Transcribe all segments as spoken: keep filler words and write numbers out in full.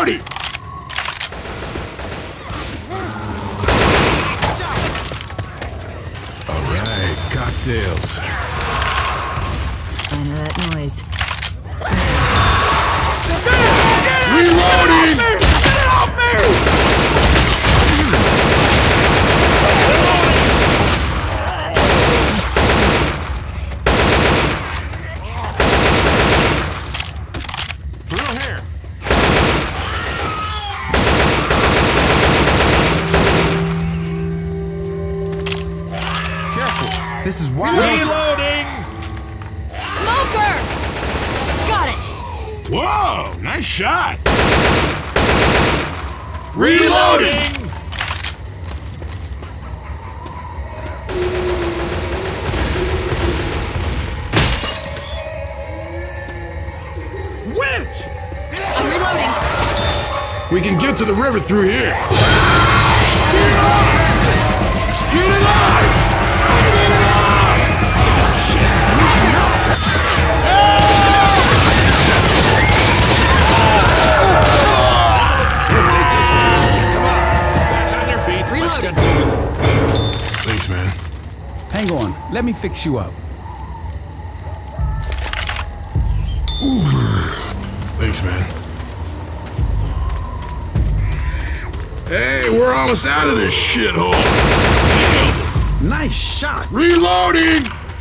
Reloading! Alright, cocktails. I know that noise. Reloading! Get off me! Through here. Careful. This is wild. Reloading! Smoker! Got it! Whoa, nice shot! Reloading! Winch! I'm reloading. We can get to the river through here. Get alive! Get alive! Get alive! Reloading. Thanks, man. Hang on. Let me fix you up. Thanks, man. Hey, we're almost out of this shithole. Nice shot. Reloading!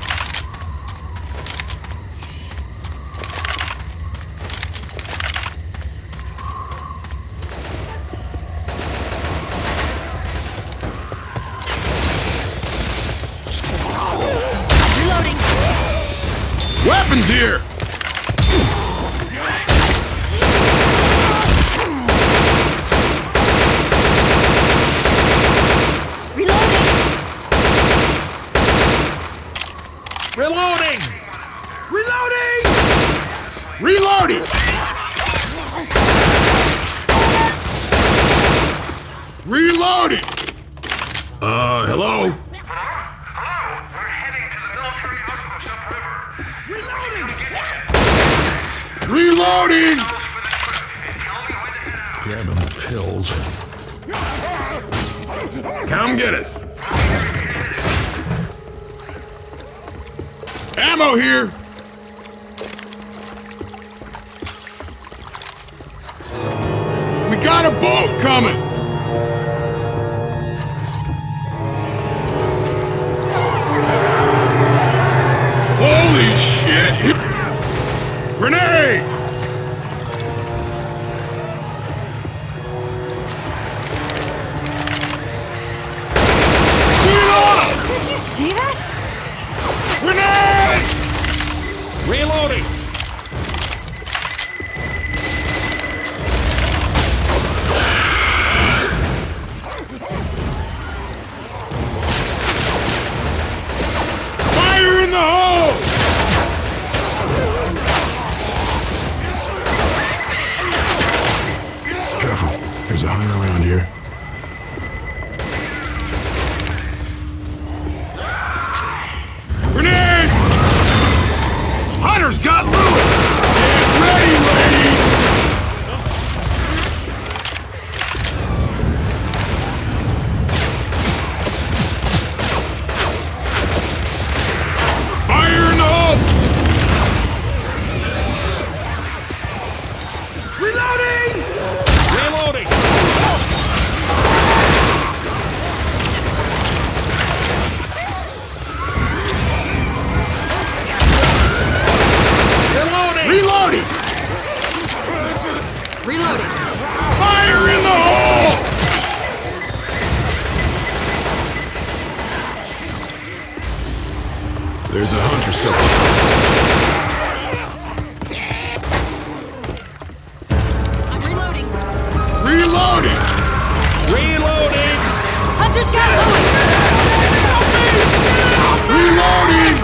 Reloading. Weapons here! Reloading. Reloading! Reloading! Reloading! Reloading! Uh, hello? Hello, we're heading to the military outpost upriver. Reloading! Reloading! Tell me when to head out. Grabbing the pills. Come get us. Ammo here! We got a boat coming! Holy shit! Grenade! Get off! Did you see that? Grenade! Reloading! Fire in the hole! Careful, there's a hunter around here. Grenade! Hunter's got Lewis! Get ready, lady! Fire in the hole! Reloading! Reloading! Reloading! Reloading. Fire in the hole! There's a hunter somewhere. I'm reloading. Reloading! Reloading! Hunter's got Louis. Reloading!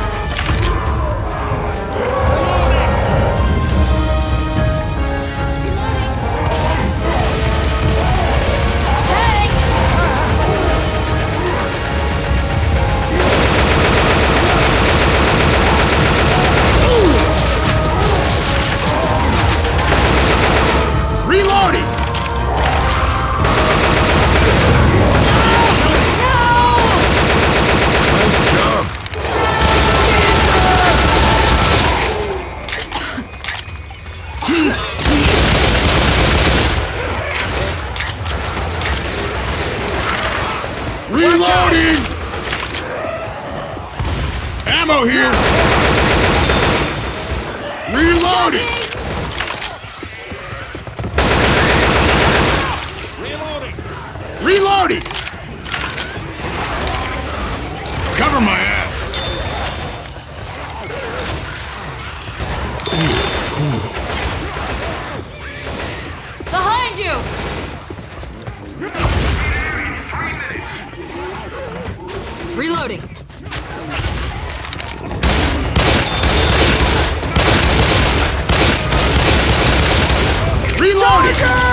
Reloading. Hey! ammo here! Reloading! Reloading! Cover my ass! Behind you! Reloading. Reloading!